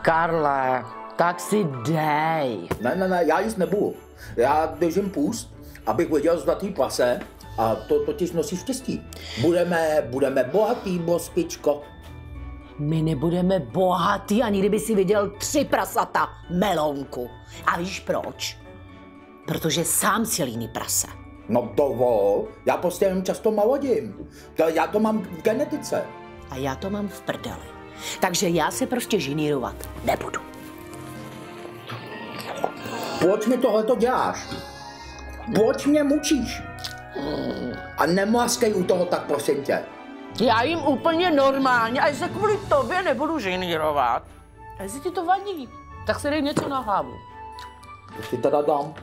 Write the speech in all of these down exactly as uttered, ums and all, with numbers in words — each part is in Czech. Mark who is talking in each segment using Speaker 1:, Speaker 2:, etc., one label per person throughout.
Speaker 1: Karle, tak si dej.
Speaker 2: Ne, ne, ne, já jíst nebudu. Já držím půst, abych viděl zlatý pase a to totiž nosí štěstí. Budeme, budeme bohatý, bospičko.
Speaker 1: My nebudeme bohatý, ani kdyby si viděl tři prasata, melounku. A víš proč? Protože sám si líný prase.
Speaker 2: No dovol, já prostě jenom často malodím. To, já to mám v genetice.
Speaker 1: A já to mám v prdeli. Takže já se prostě žinírovat nebudu.
Speaker 2: Proč mi tohleto děláš? Proč mě mučíš? A nemlaskej u toho tak, prosím tě.
Speaker 1: Já jim úplně normálně, a se kvůli tobě nebudu žinírovat. A jestli ti to vadí, tak si dej něco na hlavu.
Speaker 2: To ti teda dám.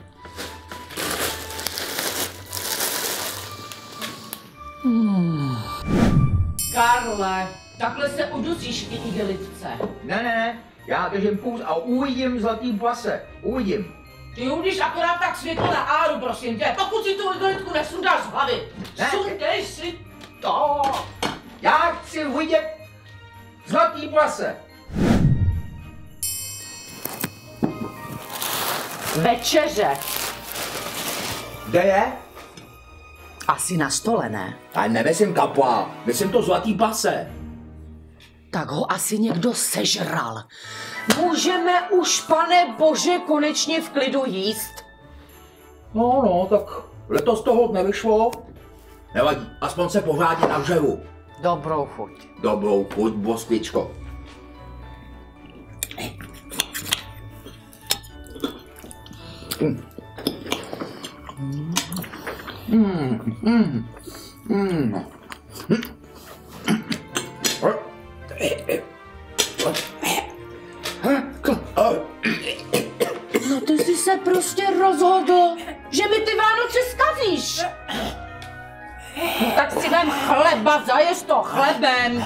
Speaker 1: Hmm. Karle, takhle se udusíš v igelitce.
Speaker 2: Ne, ne, ne, já držím půst a uvidím zlatý pase. Uvidím.
Speaker 1: Ty uvidíš akorát tak světlo na áru, prosím tě. Pokud si tu igelitku nesundáš z hlavy,
Speaker 2: Ne.
Speaker 1: sundej si to.
Speaker 2: Já chci vidět zlatý pase.
Speaker 1: Večeře.
Speaker 2: Kde je?
Speaker 1: Asi na stole, ne?
Speaker 2: A nemyslím kapla, myslím to zlatý pase.
Speaker 1: Tak ho asi někdo sežral. Můžeme už, pane bože, konečně v klidu jíst?
Speaker 2: No, no, tak letos toho nevyšlo. Nevadí, aspoň se pořádně navževu.
Speaker 1: Dobrou chuť.
Speaker 2: Dobrou chuť, bospičko. Mm. Mm, mm, mm.
Speaker 1: No ty jsi se prostě rozhodl, že mi ty Vánoce zkazíš. No tak si vem chleba, zaješ to chlebem.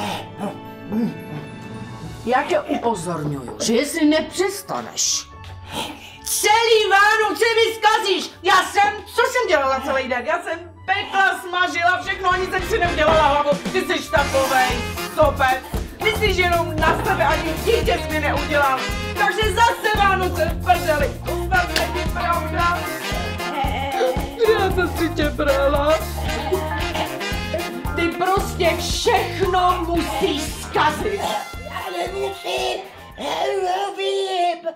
Speaker 1: Já tě upozorňuju, že jestli nepřestaneš, celý Vánoce mi zkazíš. Já jsem, co jsem dělala celý den? Já jsem pekla, smažila všechno, ani jsem si neudělala hlavu. Ty jsi takovej sopec. Myslíš jenom na sebe, ani dítě jsi mi neudělal. Takže zase Vánoce v prdeli. To snad není pravda. Já jsem si tě brala. Ty prostě všechno musíš zkazit.
Speaker 3: Já nemusím, já mluvím.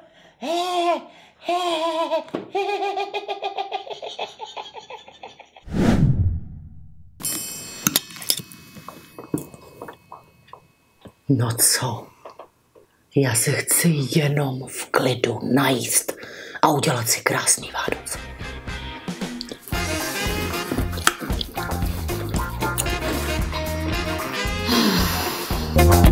Speaker 1: No co? Já se chci jenom v klidu najíst a udělat si krásný Vánoce.